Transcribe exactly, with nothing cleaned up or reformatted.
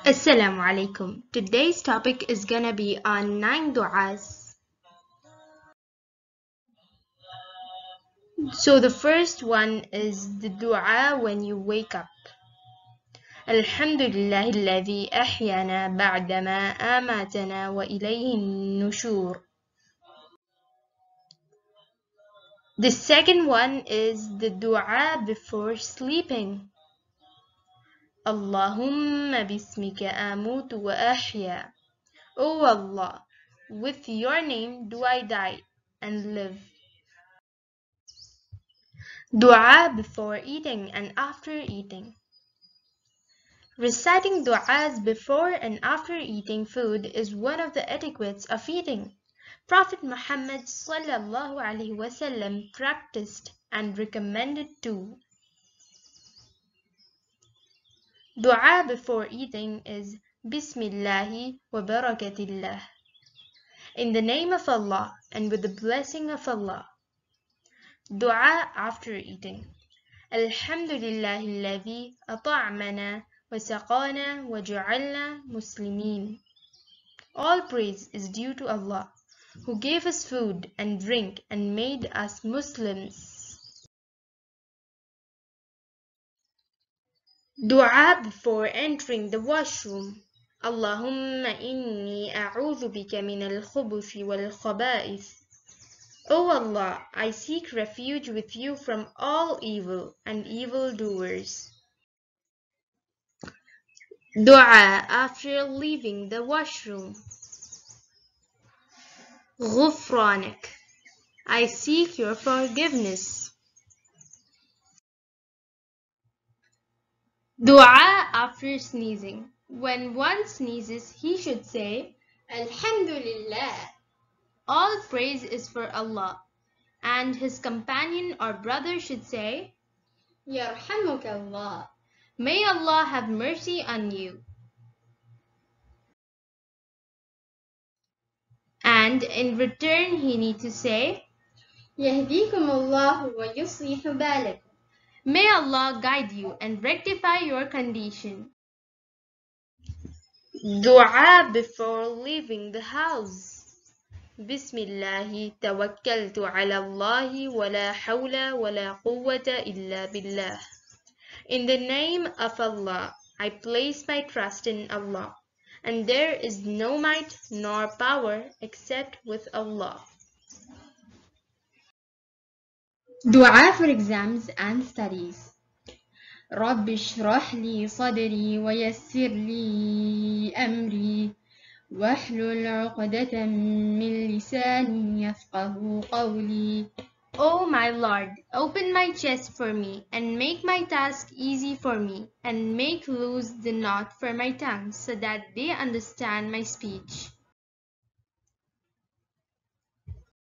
Assalamu alaikum. Today's topic is gonna be on nine du'as. So the first one is the du'a when you wake up. Alhamdulillah alladhi ahyana ba'dama amatana wa ilayhi nushur. The second one is the du'a before sleeping. Allahumma bismika amutu wa ahya. O Allah, with your name do I die and live. Dua before eating and after eating. Reciting du'as before and after eating food is one of the etiquettes of eating. Prophet Muhammad sallallahu alaihi wasallam practiced and recommended too. Dua before eating is Bismillahi wa barakatillah. In the name of Allah and with the blessing of Allah. Dua after eating. Alhamdulillahi alladhi at'amana wa saqana wa ja'alna muslimin. All praise is due to Allah, who gave us food and drink and made us Muslims. Dua before entering the washroom. Allahumma inni a'udhu bika min al-khubuthi wal-khaba'ith. O Allah, I seek refuge with you from all evil and evildoers. Dua after leaving the washroom. Ghufranak, I seek your forgiveness. Dua after sneezing. When one sneezes, he should say, Alhamdulillah. All praise is for Allah. And his companion or brother should say, Yarhamukallah. May Allah have mercy on you. And in return, he need to say, Yahdikumullah wa yuslihu balakum. May Allah guide you and rectify your condition. Dua before leaving the house. Bismillahi tawakkaltu ala Allahi wa la hawla wa la quwwata illa billah. In the name of Allah, I place my trust in Allah, and there is no might nor power except with Allah. Dua for exams and studies. رب اشرح لي صدري ويسر لي أمري واحلل عقدة من لساني يفقه قولي. O my Lord, open my chest for me and make my task easy for me and make loose the knot for my tongue so that they understand my speech.